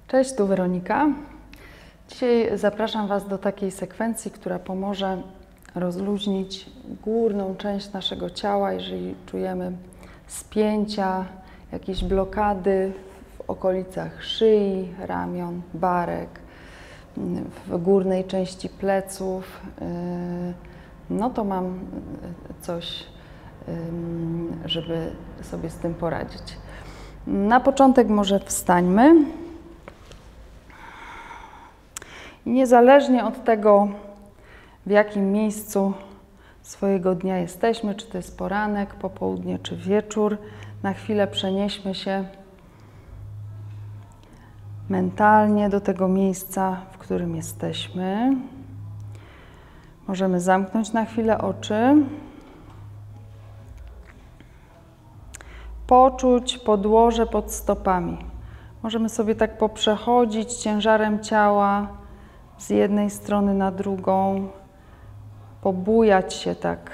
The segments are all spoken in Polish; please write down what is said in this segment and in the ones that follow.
Cześć, tu Weronika. Dzisiaj zapraszam Was do takiej sekwencji, która pomoże rozluźnić górną część naszego ciała, jeżeli czujemy spięcia, jakieś blokady w okolicach szyi, ramion, barek, w górnej części pleców. No to mam coś, żeby sobie z tym poradzić. Na początek może wstańmy. I niezależnie od tego, w jakim miejscu swojego dnia jesteśmy, czy to jest poranek, popołudnie, czy wieczór, na chwilę przenieśmy się mentalnie do tego miejsca, w którym jesteśmy. Możemy zamknąć na chwilę oczy. Poczuć podłoże pod stopami. Możemy sobie tak poprzechodzić ciężarem ciała z jednej strony na drugą, pobujać się tak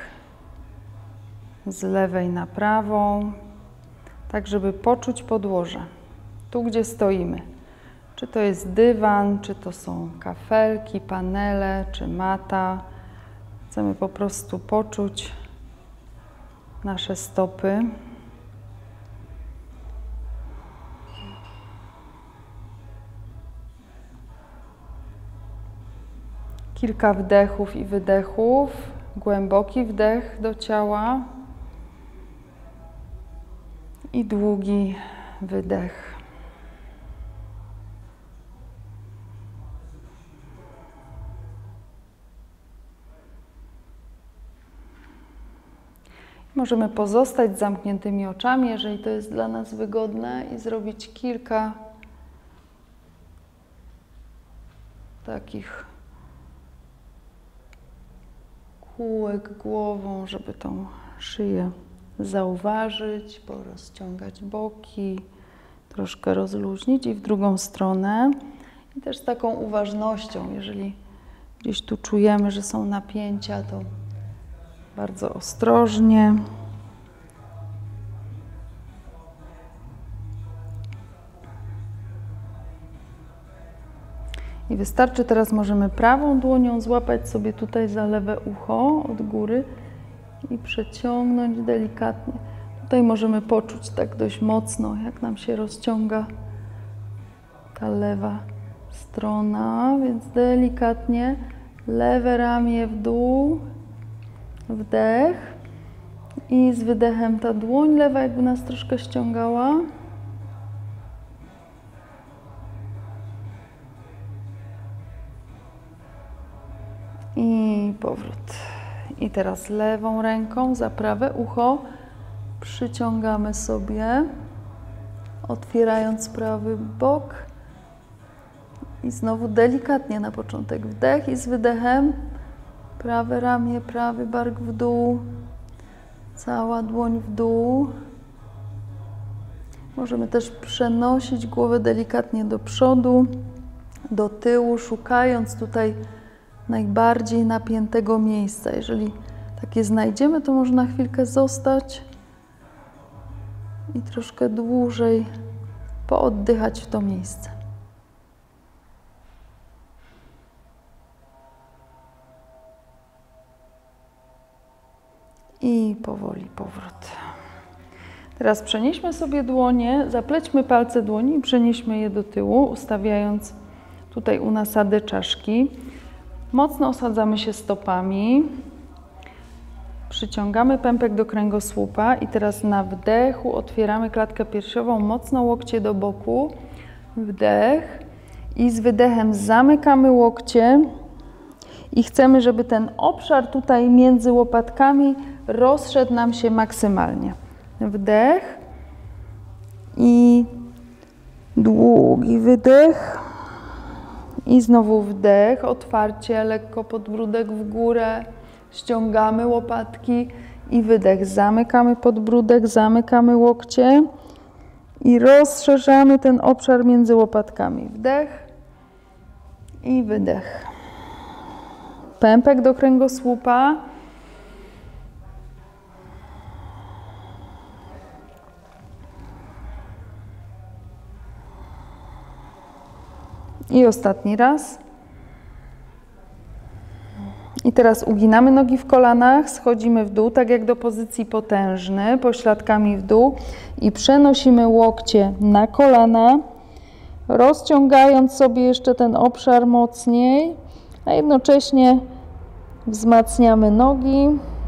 z lewej na prawą, tak żeby poczuć podłoże, tu gdzie stoimy. Czy to jest dywan, czy to są kafelki, panele, czy mata. Chcemy po prostu poczuć nasze stopy. Kilka wdechów i wydechów, głęboki wdech do ciała i długi wydech. Możemy pozostać z zamkniętymi oczami, jeżeli to jest dla nas wygodne, i zrobić kilka takich kółek głową, żeby tą szyję zauważyć, porozciągać boki, troszkę rozluźnić i w drugą stronę. I też z taką uważnością, jeżeli gdzieś tu czujemy, że są napięcia, to bardzo ostrożnie. I wystarczy teraz, możemy prawą dłonią złapać sobie tutaj za lewe ucho od góry i przeciągnąć delikatnie. Tutaj możemy poczuć tak dość mocno, jak nam się rozciąga ta lewa strona, więc delikatnie lewe ramię w dół, wdech i z wydechem ta dłoń lewa jakby nas troszkę ściągała. I powrót. I teraz lewą ręką za prawe ucho przyciągamy sobie, otwierając prawy bok. I znowu delikatnie na początek wdech i z wydechem prawe ramię, prawy bark w dół, cała dłoń w dół. Możemy też przenosić głowę delikatnie do przodu, do tyłu, szukając tutaj najbardziej napiętego miejsca. Jeżeli takie znajdziemy, to można chwilkę zostać i troszkę dłużej pooddychać w to miejsce. I powoli powrót. Teraz przenieśmy sobie dłonie, zaplećmy palce dłoni i przenieśmy je do tyłu, ustawiając tutaj u nasady czaszki. Mocno osadzamy się stopami, przyciągamy pępek do kręgosłupa i teraz na wdechu otwieramy klatkę piersiową, mocno łokcie do boku, wdech i z wydechem zamykamy łokcie i chcemy, żeby ten obszar tutaj między łopatkami rozszedł nam się maksymalnie. Wdech i długi wydech. I znowu wdech, otwarcie, lekko podbródek w górę, ściągamy łopatki i wydech. Zamykamy podbródek, zamykamy łokcie i rozszerzamy ten obszar między łopatkami. Wdech i wydech. Pępek do kręgosłupa. I ostatni raz. I teraz uginamy nogi w kolanach, schodzimy w dół, tak jak do pozycji potężny, pośladkami w dół i przenosimy łokcie na kolana, rozciągając sobie jeszcze ten obszar mocniej, a jednocześnie wzmacniamy nogi.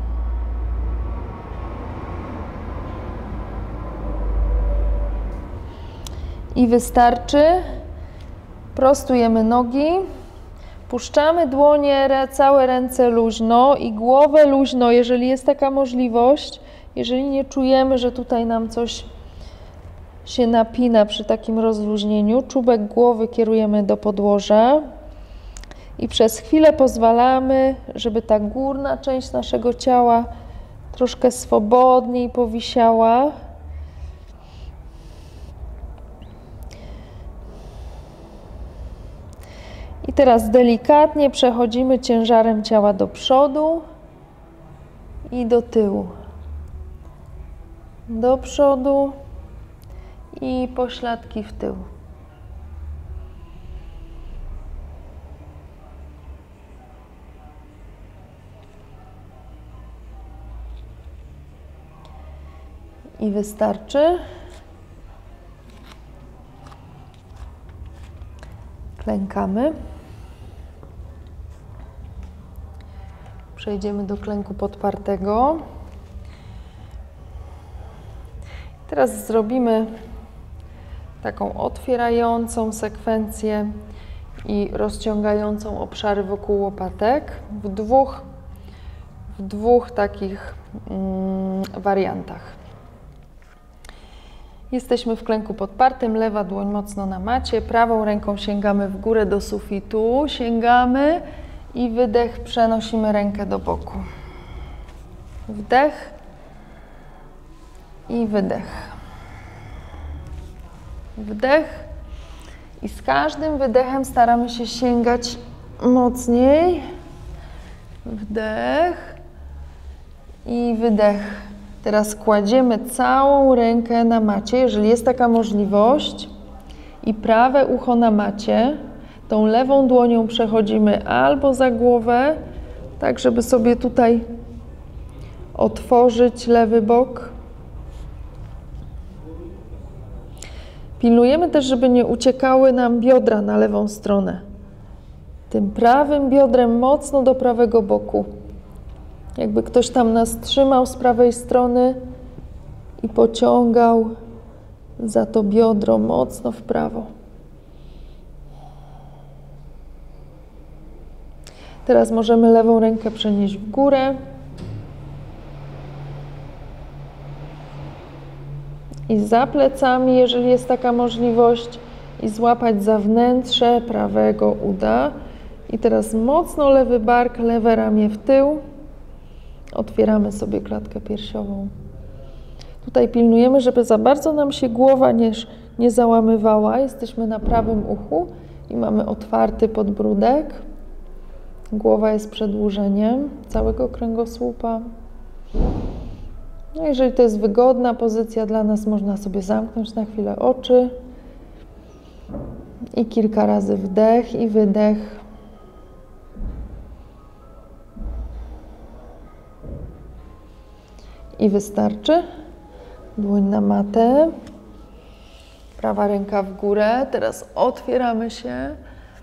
I wystarczy. Prostujemy nogi. Puszczamy dłonie, całe ręce luźno i głowę luźno, jeżeli jest taka możliwość. Jeżeli nie czujemy, że tutaj nam coś się napina przy takim rozluźnieniu, czubek głowy kierujemy do podłoża i przez chwilę pozwalamy, żeby ta górna część naszego ciała troszkę swobodniej powisiała. I teraz delikatnie przechodzimy ciężarem ciała do przodu i do tyłu. Do przodu i pośladki w tył. I wystarczy. Klękamy. Przejdziemy do klęku podpartego. Teraz zrobimy taką otwierającą sekwencję i rozciągającą obszary wokół łopatek w dwóch takich wariantach. Jesteśmy w klęku podpartym, lewa dłoń mocno na macie, prawą ręką sięgamy w górę do sufitu, sięgamy i wydech, przenosimy rękę do boku. Wdech i wydech. Wdech i z każdym wydechem staramy się sięgać mocniej. Wdech i wydech. Teraz kładziemy całą rękę na macie, jeżeli jest taka możliwość, i prawe ucho na macie. Tą lewą dłonią przechodzimy albo za głowę, tak żeby sobie tutaj otworzyć lewy bok. Pilnujemy też, żeby nie uciekały nam biodra na lewą stronę. Tym prawym biodrem mocno do prawego boku. Jakby ktoś tam nas trzymał z prawej strony i pociągał za to biodro mocno w prawo. Teraz możemy lewą rękę przenieść w górę i za plecami, jeżeli jest taka możliwość, i złapać za wnętrze prawego uda. I teraz mocno lewy bark, lewe ramię w tył. Otwieramy sobie klatkę piersiową. Tutaj pilnujemy, żeby za bardzo nam się głowa nie załamywała. Jesteśmy na prawym uchu i mamy otwarty podbródek. Głowa jest przedłużeniem całego kręgosłupa. No, jeżeli to jest wygodna pozycja dla nas, można sobie zamknąć na chwilę oczy i kilka razy wdech i wydech. I wystarczy. Dłoń na matę. Prawa ręka w górę. Teraz otwieramy się.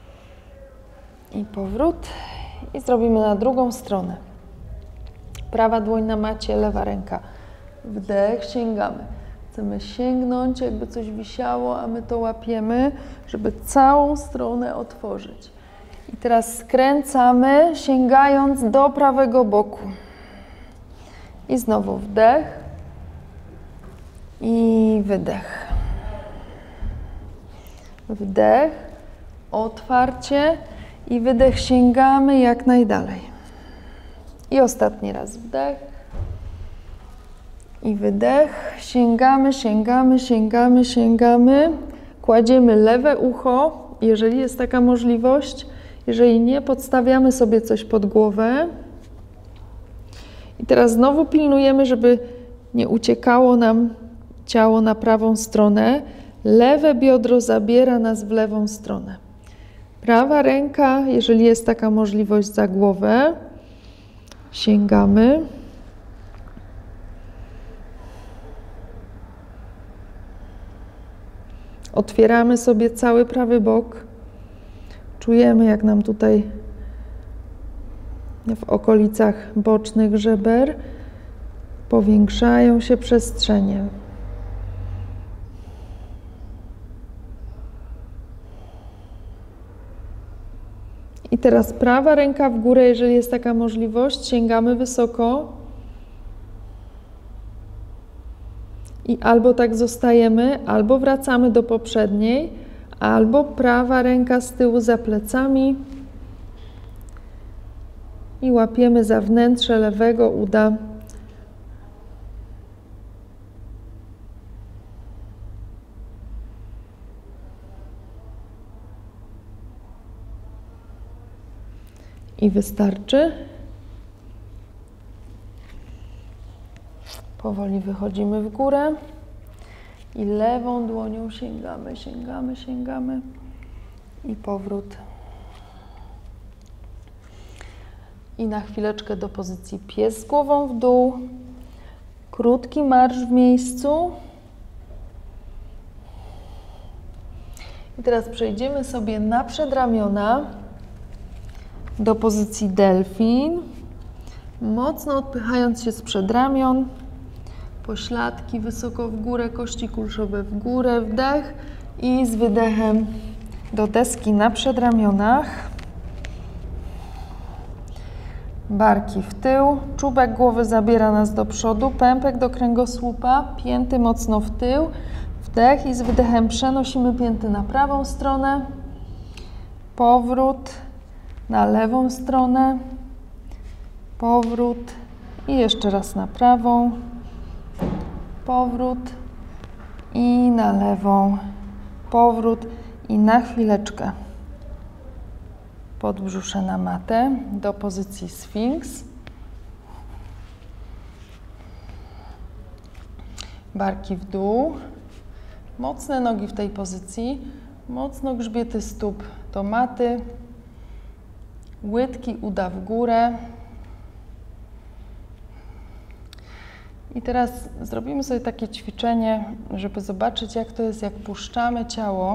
I powrót. I zrobimy na drugą stronę. Prawa dłoń na macie, lewa ręka. Wdech, sięgamy. Chcemy sięgnąć, jakby coś wisiało, a my to łapiemy, żeby całą stronę otworzyć. I teraz skręcamy, sięgając do prawego boku. I znowu wdech i wydech. Wdech, otwarcie i wydech, sięgamy jak najdalej. I ostatni raz wdech i wydech. Sięgamy, sięgamy, sięgamy, sięgamy. Kładziemy lewe ucho, jeżeli jest taka możliwość. Jeżeli nie, podstawiamy sobie coś pod głowę. I teraz znowu pilnujemy, żeby nie uciekało nam ciało na prawą stronę. Lewe biodro zabiera nas w lewą stronę. Prawa ręka, jeżeli jest taka możliwość, za głowę. Sięgamy. Otwieramy sobie cały prawy bok. Czujemy, jak nam tutaj w okolicach bocznych żeber powiększają się przestrzenie. I teraz prawa ręka w górę, jeżeli jest taka możliwość, sięgamy wysoko. I albo tak zostajemy, albo wracamy do poprzedniej, albo prawa ręka z tyłu za plecami i łapiemy za wnętrze lewego uda. I wystarczy. Powoli wychodzimy w górę i lewą dłonią sięgamy, sięgamy, sięgamy i powrót. I na chwileczkę do pozycji pies z głową w dół. Krótki marsz w miejscu. I teraz przejdziemy sobie na przedramiona do pozycji delfin. Mocno odpychając się z przedramion. Pośladki wysoko w górę, kości kulszowe w górę, wdech i z wydechem do deski na przedramionach. Barki w tył, czubek głowy zabiera nas do przodu, pępek do kręgosłupa, pięty mocno w tył, wdech i z wydechem przenosimy pięty na prawą stronę, powrót na lewą stronę, powrót i jeszcze raz na prawą, powrót i na lewą, powrót i na chwileczkę podbrzusze na matę do pozycji Sfinks. Barki w dół, mocne nogi w tej pozycji, mocno grzbiety stóp do maty, łydki uda w górę. I teraz zrobimy sobie takie ćwiczenie, żeby zobaczyć, jak to jest, jak puszczamy ciało,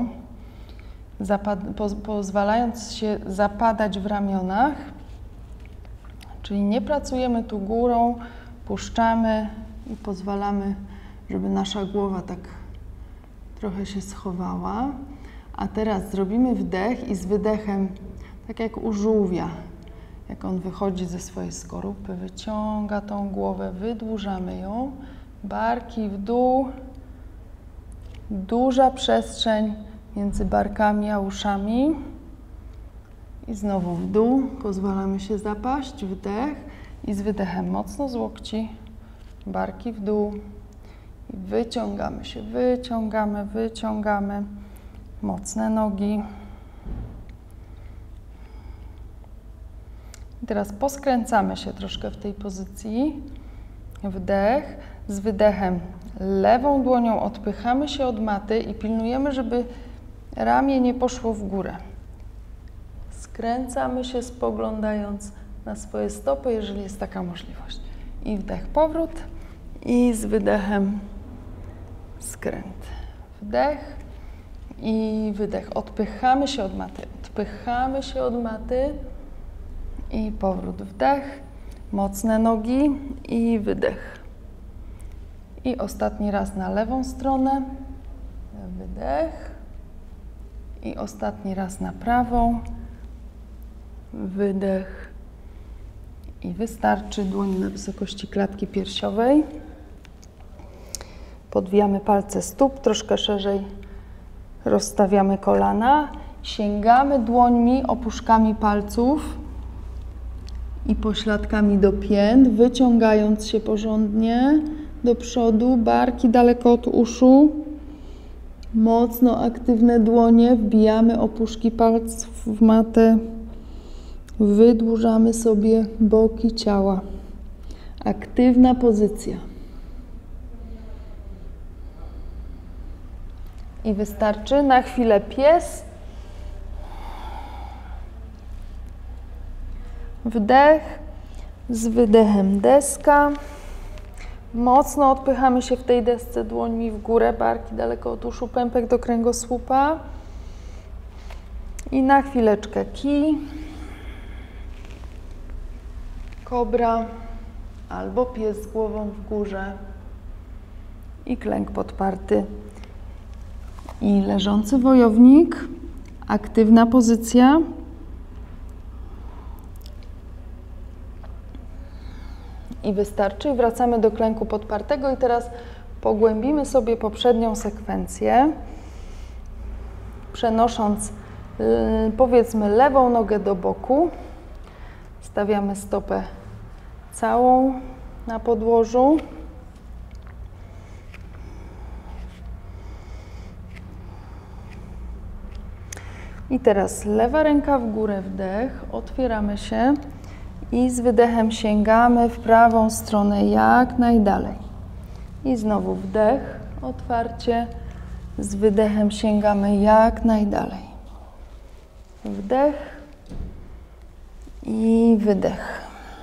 pozwalając się zapadać w ramionach. Czyli nie pracujemy tu górą, puszczamy i pozwalamy, żeby nasza głowa tak trochę się schowała. A teraz zrobimy wdech i z wydechem, tak jak u żółwia, jak on wychodzi ze swojej skorupy, wyciąga tą głowę, wydłużamy ją, barki w dół, duża przestrzeń między barkami a uszami i znowu w dół, pozwalamy się zapaść, wdech i z wydechem mocno z łokci, barki w dół i wyciągamy się, wyciągamy, wyciągamy, mocne nogi. I teraz poskręcamy się troszkę w tej pozycji, wdech, z wydechem lewą dłonią odpychamy się od maty i pilnujemy, żeby ramię nie poszło w górę. Skręcamy się, spoglądając na swoje stopy, jeżeli jest taka możliwość. I wdech, powrót i z wydechem skręt. Wdech i wydech. Odpychamy się od maty, odpychamy się od maty i powrót, wdech, mocne nogi i wydech. I ostatni raz na lewą stronę, wydech. I ostatni raz na prawą, wydech. I wystarczy, dłoń na wysokości klatki piersiowej. Podwijamy palce stóp, troszkę szerzej rozstawiamy kolana. Sięgamy dłońmi, opuszkami palców i pośladkami do pięt, wyciągając się porządnie do przodu, barki daleko od uszu. Mocno aktywne dłonie, wbijamy opuszki palców w matę, wydłużamy sobie boki ciała. Aktywna pozycja. I wystarczy na chwilę pies Wdech, z wydechem deska. Mocno odpychamy się w tej desce dłońmi w górę, barki daleko od uszu, pępek do kręgosłupa. I na chwileczkę kij, kobra albo pies z głową w górze i klęk podparty. I leżący wojownik, aktywna pozycja. I wystarczy. Wracamy do klęku podpartego i teraz pogłębimy sobie poprzednią sekwencję, przenosząc powiedzmy lewą nogę do boku. Stawiamy stopę całą na podłożu. I teraz lewa ręka w górę, wdech, otwieramy się i z wydechem sięgamy w prawą stronę jak najdalej. I znowu wdech, otwarcie, z wydechem sięgamy jak najdalej. Wdech i wydech.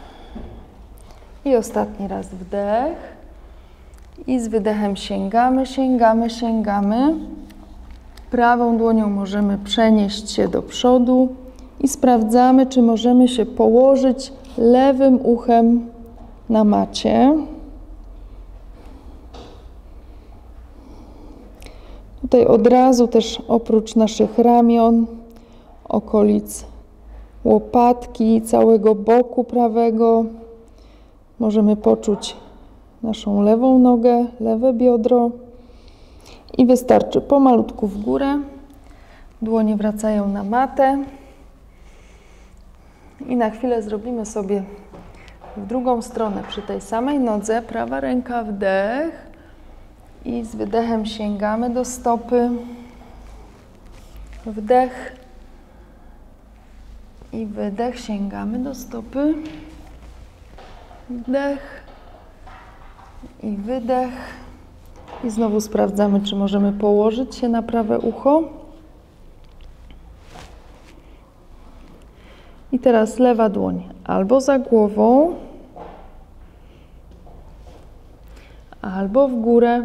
I ostatni raz wdech i z wydechem sięgamy, sięgamy, sięgamy. Prawą dłonią możemy przenieść się do przodu i sprawdzamy, czy możemy się położyć lewym uchem na macie. Tutaj od razu też oprócz naszych ramion, okolic łopatki, całego boku prawego możemy poczuć naszą lewą nogę, lewe biodro. I wystarczy pomalutku w górę, dłonie wracają na matę i na chwilę zrobimy sobie w drugą stronę przy tej samej nodze, prawa ręka wdech i z wydechem sięgamy do stopy, wdech i wydech, sięgamy do stopy, wdech i wydech. I znowu sprawdzamy, czy możemy położyć się na prawe ucho. I teraz lewa dłoń albo za głową, albo w górę,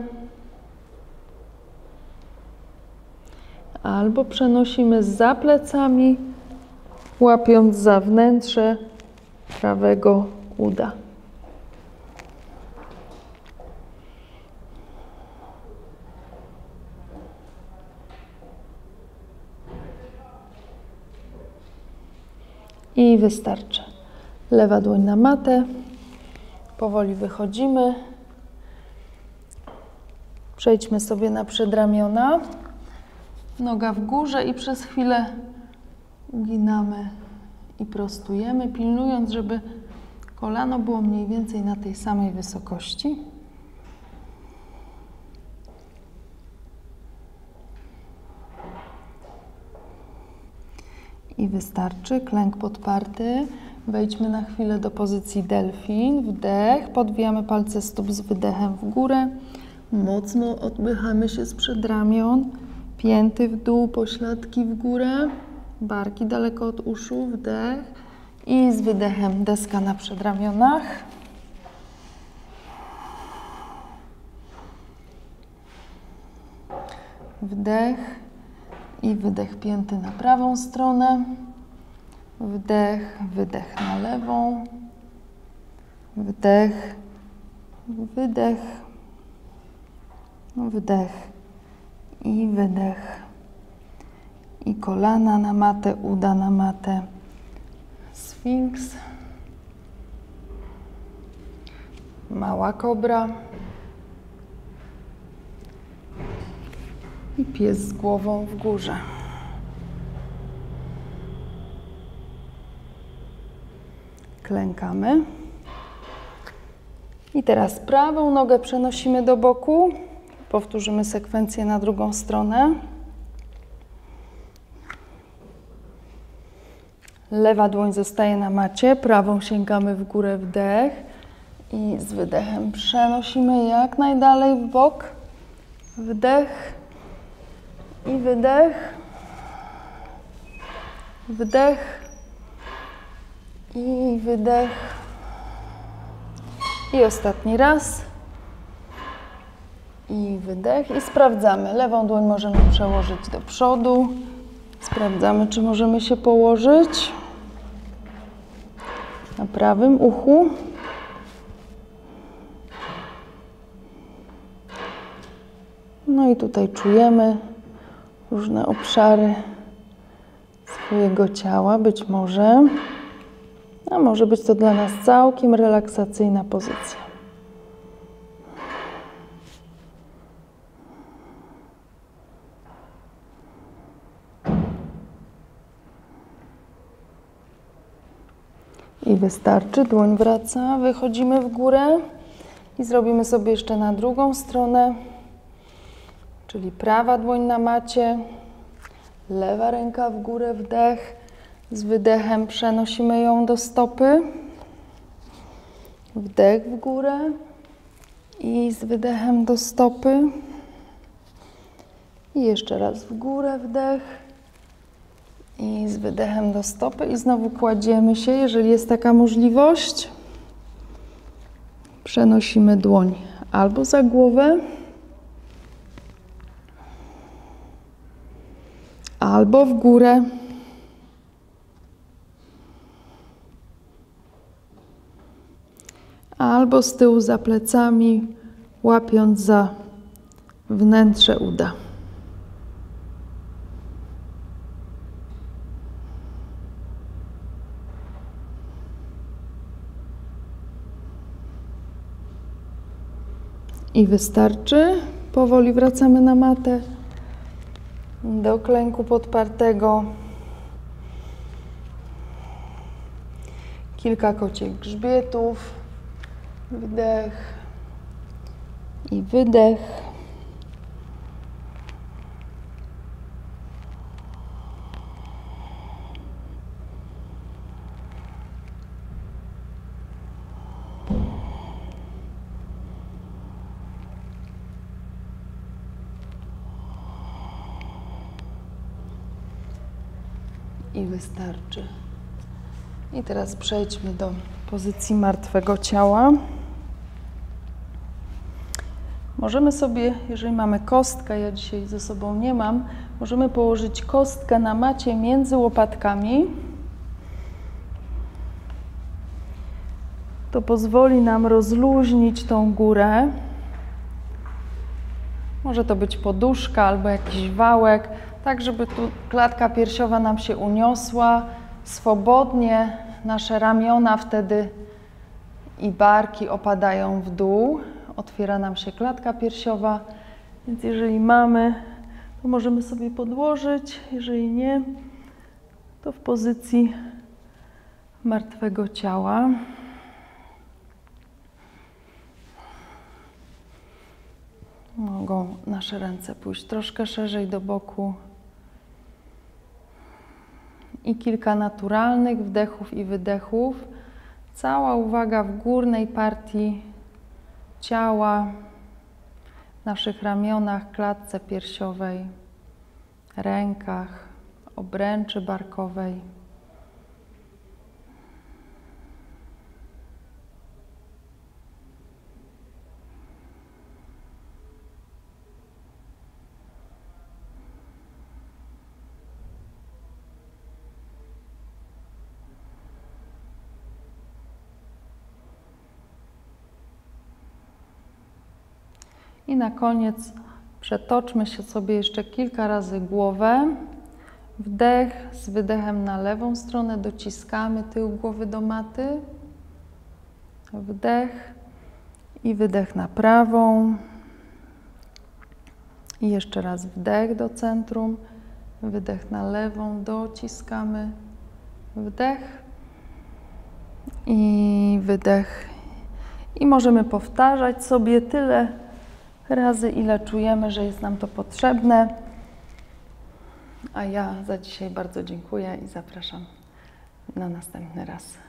albo przenosimy za plecami, łapiąc za wnętrze prawego uda. I wystarczy. Lewa dłoń na matę. Powoli wychodzimy. Przejdźmy sobie na przedramiona. Noga w górze i przez chwilę uginamy i prostujemy, pilnując, żeby kolano było mniej więcej na tej samej wysokości. I wystarczy. Klęk podparty. Wejdźmy na chwilę do pozycji delfin. Wdech. Podwijamy palce stóp z wydechem w górę. Mocno odpychamy się z przedramion. Pięty w dół, pośladki w górę. Barki daleko od uszu. Wdech. I z wydechem deska na przedramionach. Wdech. I wydech pięty na prawą stronę. Wdech, wydech na lewą. Wdech, wydech. Wdech i wydech. I kolana na matę, uda na matę. Sfinks. Mała kobra. I pies z głową w górze. Klękamy. I teraz prawą nogę przenosimy do boku. Powtórzymy sekwencję na drugą stronę. Lewa dłoń zostaje na macie, prawą sięgamy w górę, wdech. I z wydechem przenosimy jak najdalej w bok. Wdech. I wydech, wdech I wydech. I ostatni raz. I wydech. I sprawdzamy. Lewą dłoń możemy przełożyć do przodu. Sprawdzamy, czy możemy się położyć na prawym uchu. No i tutaj czujemy różne obszary swojego ciała. Być może, a może być to dla nas całkiem relaksacyjna pozycja. I wystarczy, dłoń wraca, wychodzimy w górę i zrobimy sobie jeszcze na drugą stronę, czyli prawa dłoń na macie, lewa ręka w górę, wdech, z wydechem przenosimy ją do stopy, wdech w górę i z wydechem do stopy i jeszcze raz w górę, wdech. I z wydechem do stopy i znowu kładziemy się, jeżeli jest taka możliwość. Przenosimy dłoń albo za głowę, albo w górę. Albo z tyłu za plecami, łapiąc za wnętrze uda. I wystarczy. Powoli wracamy na matę do klęku podpartego. Kilka kocich grzbietów. Wdech i wydech. I wystarczy. I teraz przejdźmy do pozycji martwego ciała. Możemy sobie, jeżeli mamy kostkę, ja dzisiaj ze sobą nie mam, możemy położyć kostkę na macie między łopatkami. To pozwoli nam rozluźnić tą górę. Może to być poduszka albo jakiś wałek, tak żeby tu klatka piersiowa nam się uniosła swobodnie. Nasze ramiona wtedy i barki opadają w dół. Otwiera nam się klatka piersiowa, więc jeżeli mamy, to możemy sobie podłożyć. Jeżeli nie, to w pozycji martwego ciała. Mogą nasze ręce pójść troszkę szerzej do boku. I kilka naturalnych wdechów i wydechów. Cała uwaga w górnej partii ciała, w naszych ramionach, klatce piersiowej, rękach, obręczy barkowej. I na koniec przetoczmy się sobie jeszcze kilka razy głowę. Wdech, z wydechem na lewą stronę dociskamy tył głowy do maty. Wdech i wydech na prawą. I jeszcze raz wdech do centrum, wydech na lewą, dociskamy. Wdech i wydech. I możemy powtarzać sobie tyle razy, ile czujemy, że jest nam to potrzebne. A ja za dzisiaj bardzo dziękuję i zapraszam na następny raz.